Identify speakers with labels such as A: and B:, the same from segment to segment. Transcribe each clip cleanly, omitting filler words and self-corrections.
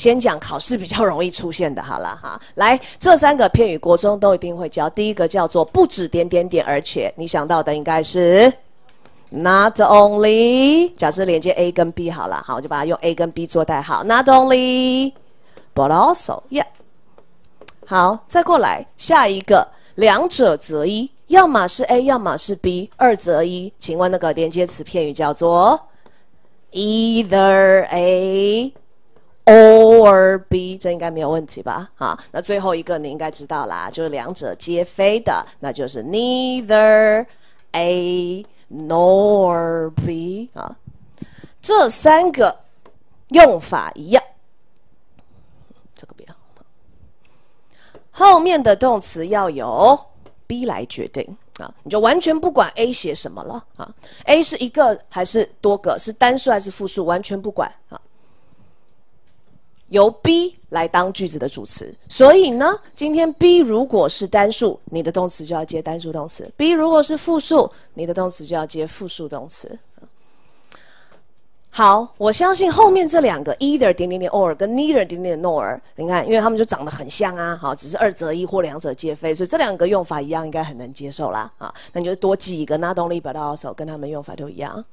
A: 先讲考试比较容易出现的，好了哈。来，这3个片语国中都一定会教。第一个叫做不止点点点，而且你想到的应该是 not only。假设连接 A 跟 B 好了，好，我就把它用 A 跟 B 做代号。not only but also，yeah。好，再过来下一个，两者择一，要么是 A， 要么是 B， 二择一。请问那个连接词片语叫做 either A。or B， 这应该没有问题吧？好，那最后一个你应该知道啦，就是两者皆非的，那就是 neither A nor B 啊。这3个用法一样，这个不要。后面的动词要由 B 来决定啊，你就完全不管 A 写什么了啊。A 是一个还是多个，是单数还是复数，完全不管啊。由 B 来当句子的主词，所以呢，今天 B 如果是单数，你的动词就要接单数动词； B 如果是复数，你的动词就要接复数动词。好，我相信后面这2个 either 点点点 or 跟 neither 点点 nor， 你看，因为他们就长得很像啊，好，只是二择一或两者皆非，所以这2个用法一样，应该很能接受啦啊。那你就多记一个 not only but also， 跟他们用法都一样。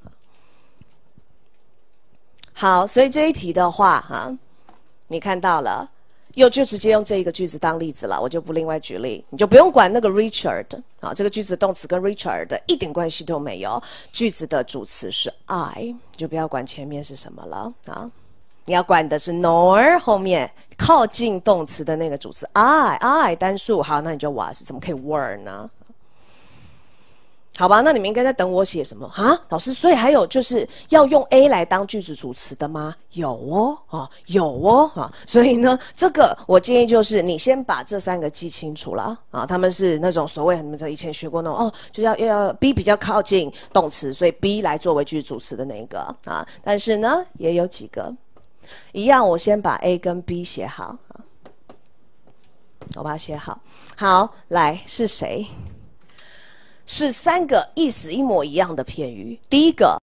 A: 好，所以这一题的话，哈。你看到了，就直接用这一个句子当例子了，我就不另外举例，你就不用管那个 Richard 啊，这个句子的动词跟 Richard 一点关系都没有，句子的主词是 I， 你就不要管前面是什么了啊，你要管的是 nor 后面靠近动词的那个主词 I 单数，好，那你就 was， 怎么可以 were 呢？好吧，那你们应该在等我写什么啊？老师，所以还有就是要用 A 来当句子主词的吗？有哦，啊，有哦，啊，所以呢，这个我建议就是你先把这3个记清楚了啊。他们是那种所谓你们以前学过那种哦，就要 B 比较靠近动词，所以 B 来作为句子主词的那个啊。但是呢，也有几个一样，我先把 A 跟 B 写好啊，我把它写好。好，来是谁？是3个意思一模一样的片语。第一个